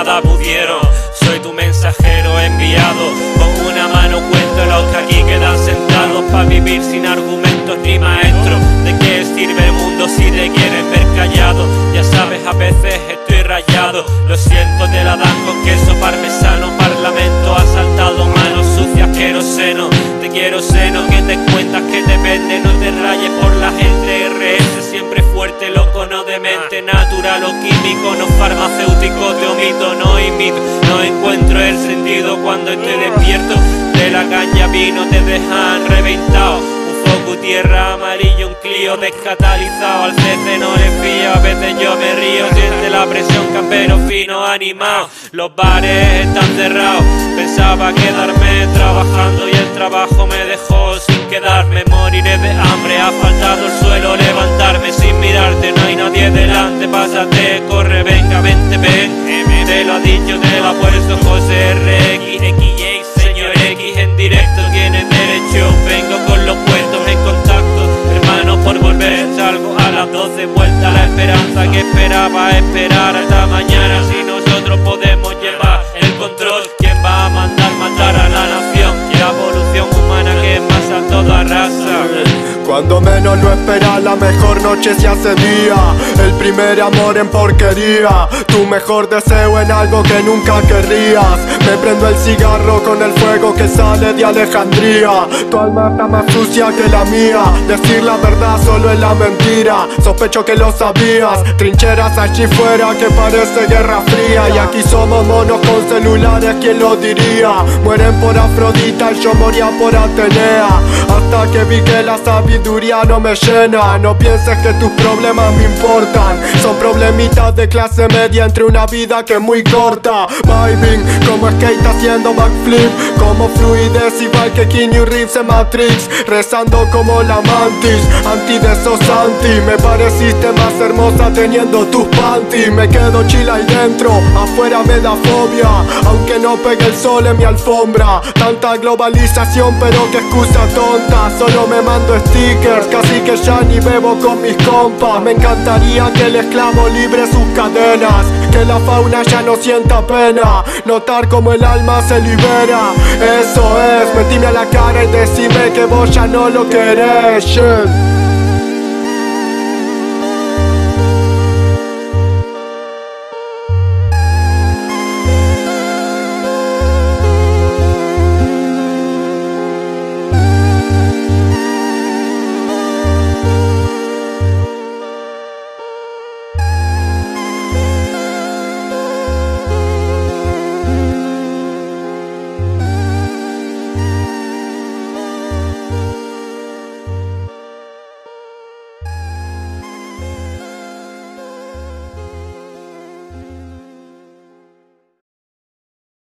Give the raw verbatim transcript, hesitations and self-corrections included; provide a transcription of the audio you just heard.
nada pudieron. Soy tu mensajero enviado, con una mano cuento los que aquí quedan sentados, pa' vivir sin argumentos ni maestros. ¿De qué sirve el mundo si te quieren ver callado? Ya sabes, a veces estoy rayado. Lo siento, te la dan con queso parmesano. Parlamento asaltado, manos sucias, queroseno. Te quiero seno, que te cuentas que te vende. No te rayes por la gente, R S siempre fuerte, loco, no demente. Natural o químico, no farmacéutico, te omito, no imito. No encuentro el sentido cuando estoy despierto. De la caña vino te dejan reventado. Un foco, tierra, amarillo, un Clio descatalizado. Al C C no le fío, a veces yo me río. Siente la presión, campero fino, animado. Los bares están cerrados. Pensaba quedarme trabajando y el trabajo me dejó sin quedarme. Moriré de hambre, ha faltado el suelo levantarme sin mirarte. No hay nadie delante, pásate, corre, venga, vente, ven. Te lo ha dicho, te lo ha puesto José R X, X, señor X en directo, tiene derecho. Vengo con los puestos en contacto, hermano, por volver. Salgo a las doce, vuelta a la esperanza que esperaba esperar hasta mañana. Si nosotros podemos llevar el control, ¿quién va a mandar matar a la nación? La evolución humana que más a toda raza. Cuando menos lo esperas, la mejor noche se hace día. El primer amor en porquería, tu mejor deseo en algo que nunca querrías. Me prendo el cigarro con el fuego que sale de Alejandría. Tu alma está más sucia que la mía. Decir la verdad solo es la mentira. Sospecho que lo sabías. Trincheras allí fuera que parece guerra fría. Y aquí somos monos con celulares, ¿quién lo diría? Mueren por Afrodita y yo moría por Atenea. Hasta que vi que la sabiduría no me llena. No pienses que tus problemas me importan. Son problemitas de clase media entre una vida que es muy corta. Vibing como skate haciendo backflip, como fluidez igual que Keanu Reeves en Matrix. Rezando como la mantis, anti de esos anti. Me pareciste más hermosa teniendo tus panties. Me quedo chill ahí dentro, afuera me da fobia. Aunque no pegue el sol en mi alfombra. Tanta globalización pero qué excusa tonta. Solo me mando stickers, casi que ya ni bebo con mis compas. Me encantaría que el esclavo libre sus cadenas, que la fauna ya no sienta pena, notar como el alma se libera. Eso es, metime a la cara y decime que vos ya no lo querés, shit.